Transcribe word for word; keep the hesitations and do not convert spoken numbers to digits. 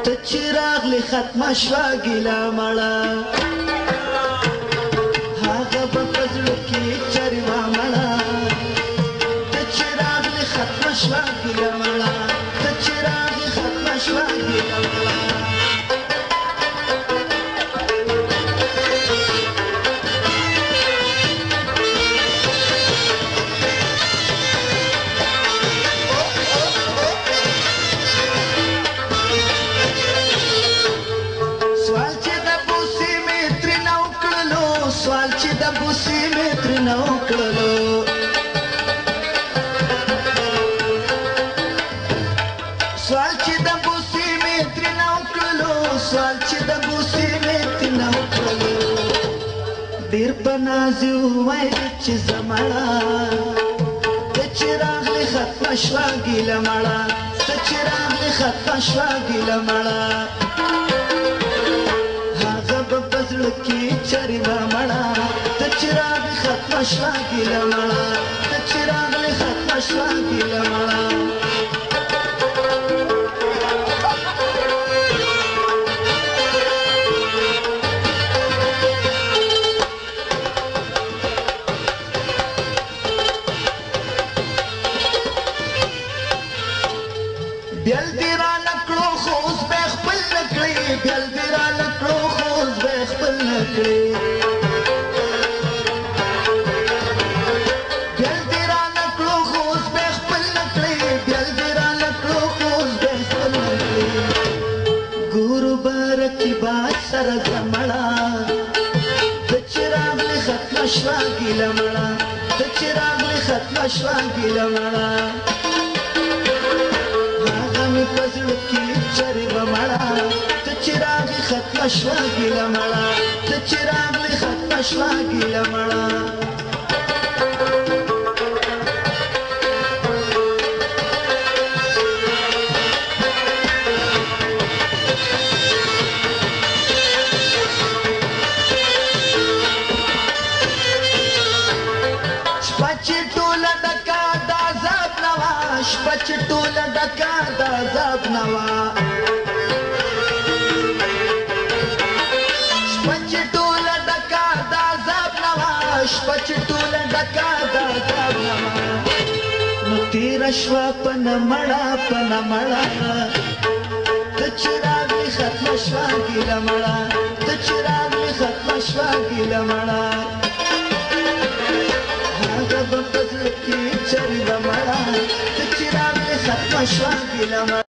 ته چې راغلې ختمه شوه ګیله مړه هغه به په زړه کې چرې وه مړه ته چې راغلې ختمه شوه ګیله مړه ته چې راغلې ختمه شوه ګیله مړه سوال چې د بوسې مې ترېنه وکړلو سوال چې د بوسې مې ترېنه وکړلو سوال چې د بوسې مې ترېنه وکړلو ډېر په ناز یې وویل چې زه مړه ته چې راغلې ختمه شوه ګیله مړه ته چې راغلې ختمه شوه ګیله مړه هغه به په زړه کې چرې وه مړه ته چې راغلې ختمه شوه ګیله مړه ته چې راغلې ختمه شوه ګیله مړه بیل دې رانه کړو خو اوس به یې خپل نه کړې بیل دې رانه کړو خو اوس به یې خپل نه کړې بیل دې رانه کړو خو اوس به یې خپل نه کړې بیل دې رانه کړو خو اوس به یې خپل نه کړې ګورو به رقیبا سره زه مړه ته چې راغلې ختمه شوه ګیله مړه ته چې راغلې ختمه شوه ګیله مړه په زړه کې چرې وه مړه ته چې راغلې ختمه شوه ګیله مړه ته چې راغلې ختمه شوه ګیله مړه شپه چې ټوله ډکه د عذاب نه وه شپه چې ټوله ډکه د عذاب نه وه شپه چې ټوله ډکه د عذاب نه وه شپه چې ټوله ډکه د عذاب نه وه نو تېره شوه په نه مړه په نه مړه ته چې راغلې ختمه شوه ګیله مړه ته چې راغلې ختمه شوه ګیله مړه هغه به په زړه کې چرې وه مړه ته چې راغلې ختمه شوه ګیله مړه